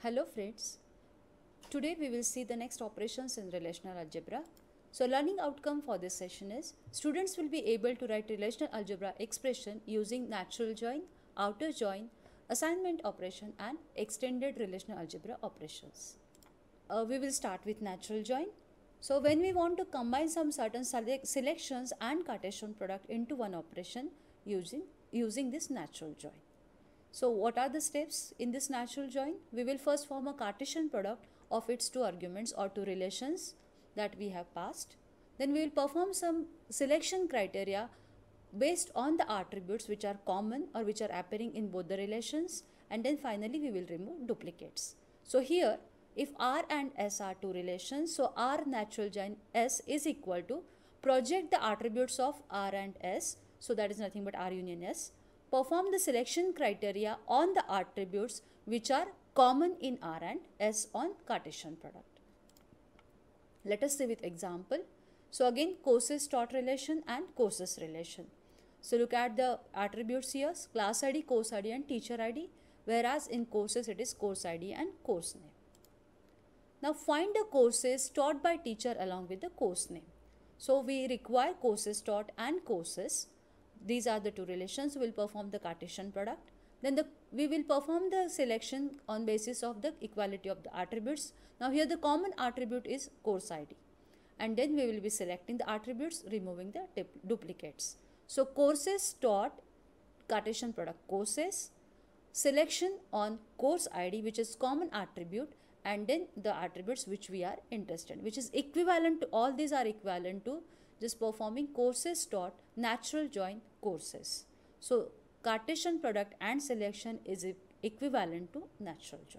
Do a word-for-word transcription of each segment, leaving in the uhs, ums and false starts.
Hello friends, today we will see the next operations in relational algebra. So learning outcome for this session is students will be able to write relational algebra expression using natural join, outer join, assignment operation and extended relational algebra operations. Uh, we will start with natural join. So when we want to combine some certain select selections and Cartesian product into one operation using, using this natural join. So what are the steps in this natural join? We will first form a Cartesian product of its two arguments or two relations that we have passed. Then we will perform some selection criteria based on the attributes which are common or which are appearing in both the relations, and then finally we will remove duplicates. So here if R and S are two relations, so R natural join S is equal to project the attributes of R and S, so that is nothing but R union S. Perform the selection criteria on the attributes which are common in R and S on Cartesian product. Let us see with example. So again courses taught relation and courses relation. So look at the attributes here, class I D, course I D and teacher I D, whereas in courses it is course I D and course name. Now find the courses taught by teacher along with the course name. So we require courses taught and courses. These are the two relations. We will perform the Cartesian product. Then the, we will perform the selection on basis of the equality of the attributes. Now here the common attribute is course I D. And then we will be selecting the attributes, removing the duplicates. So courses taught, Cartesian product courses, selection on course I D which is common attribute, and then the attributes which we are interested, which is equivalent to, all these are equivalent to just performing courses taught natural join courses. So Cartesian product and selection is equivalent to natural join.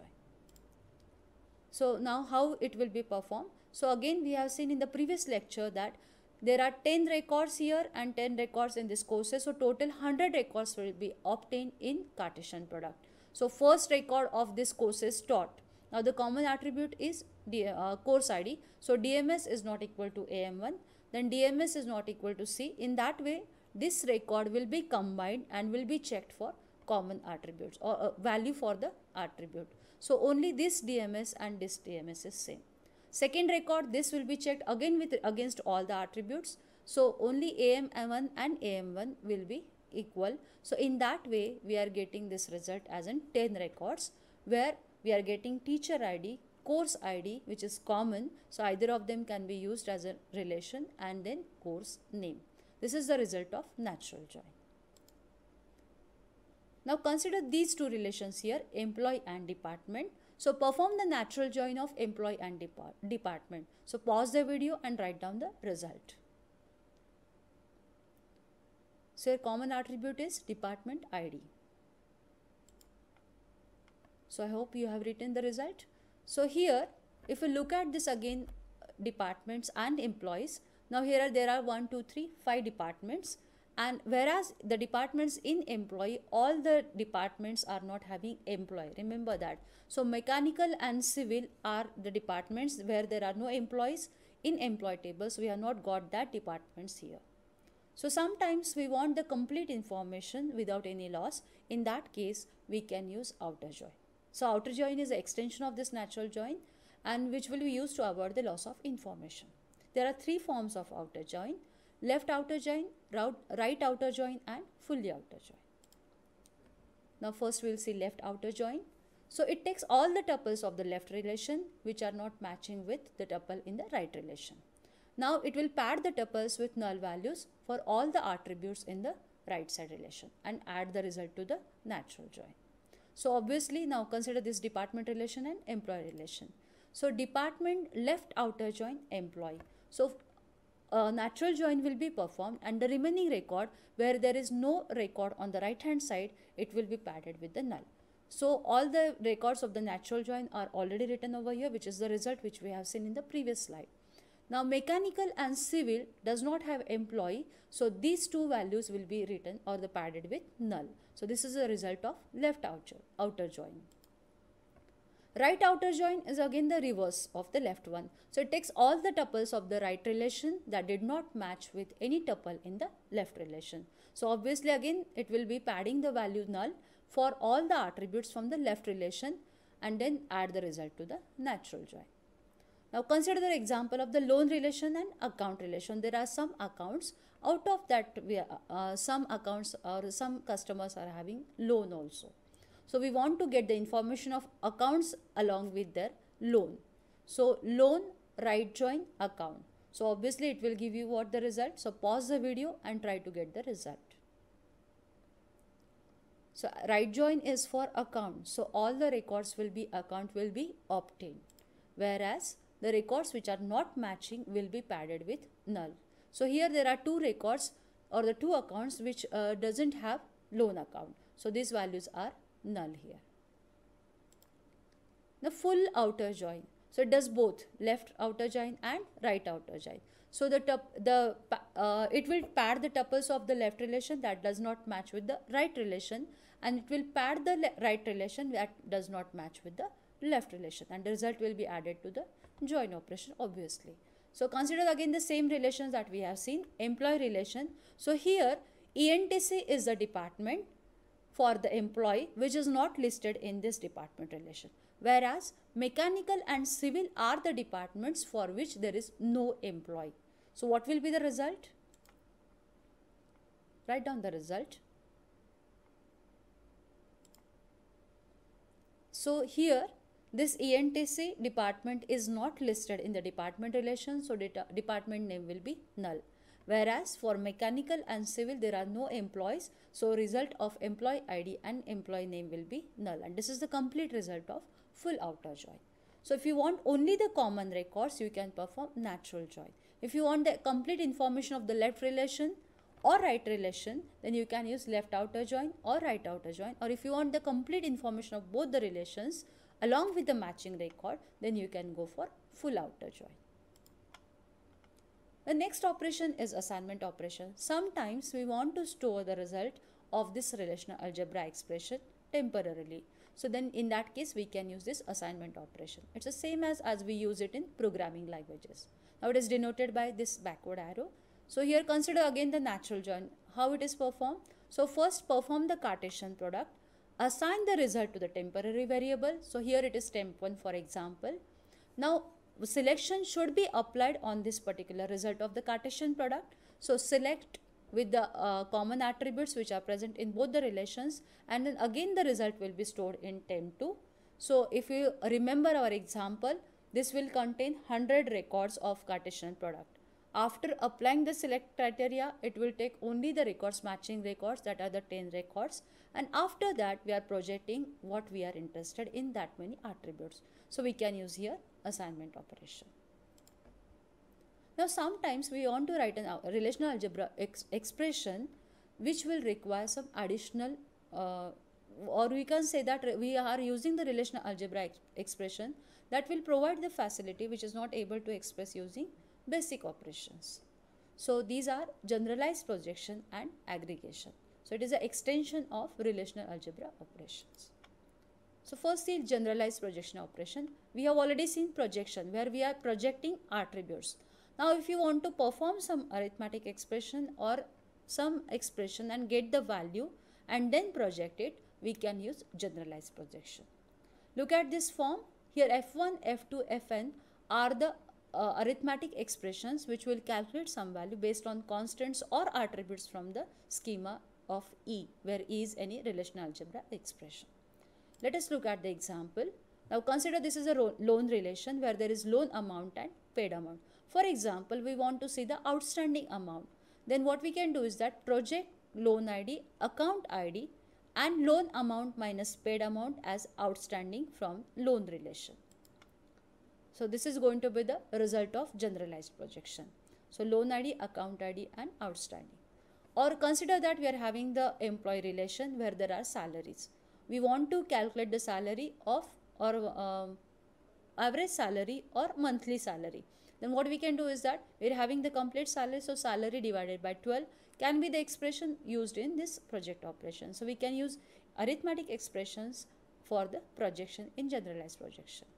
So now how it will be performed? So again we have seen in the previous lecture that there are ten records here and ten records in this courses. So total one hundred records will be obtained in Cartesian product. So first record of this courses taught. Now the common attribute is D, uh, course I D. So D M S is not equal to A M one. Then D M S is not equal to C. In that way, this record will be combined and will be checked for common attributes or uh, value for the attribute. So only this D M S and this D M S is same. Second record, this will be checked again with against all the attributes. So only A M one and A M one will be equal. So in that way, we are getting this result as in ten records, where we are getting teacher I D, course I D which is common, so either of them can be used as a relation, and then course name. This is the result of natural join. Now consider these two relations here, employee and department. So perform the natural join of employee and depart department. So pause the video and write down the result. So your common attribute is department I D. So I hope you have written the result. So here, if you look at this again, departments and employees. Now here are, there are one, two, three, five departments, and whereas the departments in employee, all the departments are not having employee. Remember that. So mechanical and civil are the departments where there are no employees. In employee tables, we have not got that departments here. So sometimes we want the complete information without any loss. In that case, we can use outer join. So outer join is an extension of this natural join, and which will be used to avoid the loss of information. There are three forms of outer join: left outer join, right outer join and fully outer join. Now first we will see left outer join. So it takes all the tuples of the left relation which are not matching with the tuple in the right relation. Now it will pad the tuples with null values for all the attributes in the right side relation and add the result to the natural join. So obviously now consider this department relation and employee relation. So department left outer join employee. So uh, natural join will be performed, and the remaining record where there is no record on the right hand side, it will be padded with the null. So all the records of the natural join are already written over here, which is the result which we have seen in the previous slide. Now mechanical and civil does not have employee, so these two values will be written or the padded with null. So this is a result of left outer, outer join. Right outer join is again the reverse of the left one. So it takes all the tuples of the right relation that did not match with any tuple in the left relation. So obviously again it will be padding the value null for all the attributes from the left relation, and then add the result to the natural join. Now consider the example of the loan relation and account relation. There are some accounts, out of that we are, uh, some accounts or some customers are having loan also. So we want to get the information of accounts along with their loan. So loan, right join, account. So obviously it will give you what the result. So pause the video and try to get the result. So right join is for account. So all the records will be account will be obtained. Whereas the records which are not matching will be padded with null. So here there are two records or the two accounts which uh, doesn't have loan account. So these values are null here. The full outer join. So it does both left outer join and right outer join. So the tup the uh, it will pad the tuples of the left relation that does not match with the right relation, and it will pad the right relation that does not match with the left relation, and the result will be added to the join operation obviously. So consider again the same relations that we have seen. Employee relation. So here E N T C is the department for the employee which is not listed in this department relation, whereas mechanical and civil are the departments for which there is no employee. So what will be the result? Write down the result. So here this E N T C department is not listed in the department relation, so department name will be null. Whereas for mechanical and civil there are no employees, so result of employee I D and employee name will be null, and this is the complete result of full outer join. So if you want only the common records, you can perform natural join. If you want the complete information of the left relation or right relation, then you can use left outer join or right outer join, or if you want the complete information of both the relations along with the matching record, then you can go for full outer join. The next operation is assignment operation. Sometimes we want to store the result of this relational algebra expression temporarily. So then in that case we can use this assignment operation. It's the same as, as we use it in programming languages. Now it is denoted by this backward arrow. So here consider again the natural join, how it is performed. So first perform the Cartesian product, assign the result to the temporary variable. So here it is temp one for example. Now selection should be applied on this particular result of the Cartesian product. So select with the uh, common attributes which are present in both the relations, and then again the result will be stored in temp two. So if you remember our example, this will contain one hundred records of Cartesian product. After applying the select criteria, it will take only the records matching records, that are the ten records, and after that we are projecting what we are interested in, that many attributes. So we can use here assignment operation. Now sometimes we want to write a relational algebra ex expression which will require some additional uh, or we can say that we are using the relational algebra ex expression that will provide the facility which is not able to express using basic operations. So these are generalized projection and aggregation. So it is an extension of relational algebra operations. So first the generalized projection operation. We have already seen projection where we are projecting attributes. Now if you want to perform some arithmetic expression or some expression and get the value and then project it, we can use generalized projection. Look at this form. Here F one, F two, Fn are the uh, arithmetic expressions which will calculate some value based on constants or attributes from the schema of E, where E is any relational algebra expression. Let us look at the example. Now consider this is a loan relation where there is loan amount and paid amount. For example, we want to see the outstanding amount. Then what we can do is that project loan I D, account I D and loan amount minus paid amount as outstanding from loan relation. So this is going to be the result of generalized projection. So loan I D, account I D and outstanding. Or consider that we are having the employee relation where there are salaries. We want to calculate the salary of or um, average salary or monthly salary. Then what we can do is that we are having the complete salary, so salary divided by twelve can be the expression used in this project operation. So we can use arithmetic expressions for the projection in generalized projection.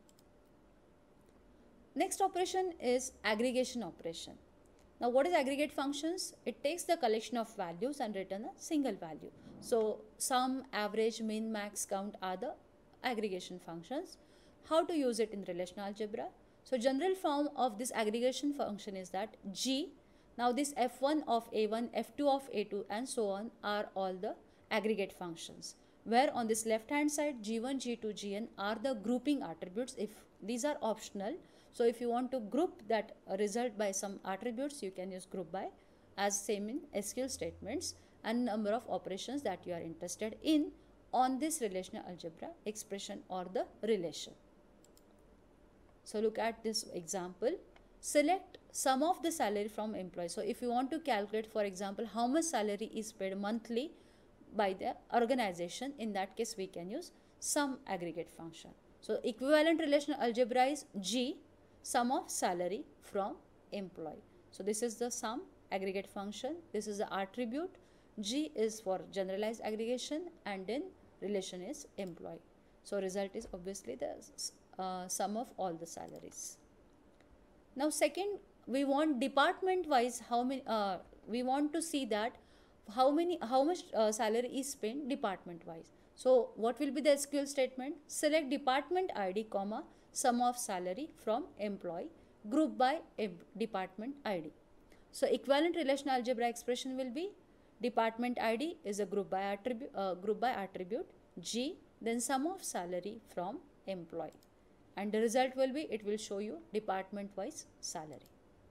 Next operation is aggregation operation. Now what is aggregate functions? It takes the collection of values and return a single value. So sum, average, min, max, count are the aggregation functions. How to use it in relational algebra? So general form of this aggregation function is that G, now this f one of a one, f two of a two and so on are all the aggregate functions, where on this left hand side G one, G two, Gn are the grouping attributes. If these are optional, so if you want to group that result by some attributes, you can use group by, as same in S Q L statements, and number of operations that you are interested in on this relational algebra expression or the relation. So look at this example. Select sum of the salary from employee. So if you want to calculate, for example, how much salary is paid monthly by the organization, in that case we can use sum aggregate function. So equivalent relational algebra is G, sum of salary from employee. So this is the sum aggregate function. This is the attribute. G is for generalized aggregation and then relation is employee. So result is obviously the uh, sum of all the salaries. Now second, we want department wise how many, uh, we want to see that how many, how much uh, salary is spent department wise. So what will be the S Q L statement? Select department I D comma sum of salary from employee, group by department I D. So equivalent relational algebra expression will be department I D is a group by attribute, uh, group by attribute G, then sum of salary from employee, and the result will be, it will show you department wise salary.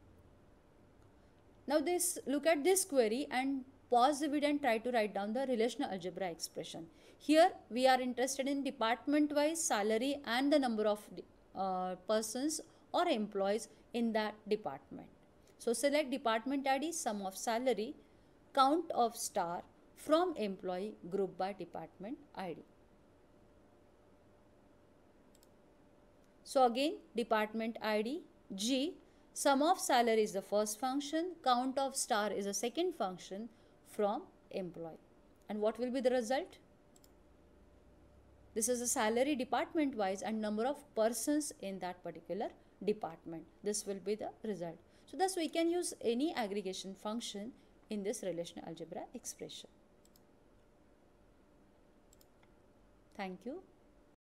Now this, look at this query and pause the video and try to write down the relational algebra expression. Here we are interested in department wise salary and the number of uh, persons or employees in that department. So select department I D, sum of salary, count of star from employee, group by department I D. So again, department I D, G, sum of salary is the first function, count of star is the second function from employee. And what will be the result? This is the salary department wise and number of persons in that particular department. This will be the result. So thus we can use any aggregation function in this relational algebra expression. Thank you.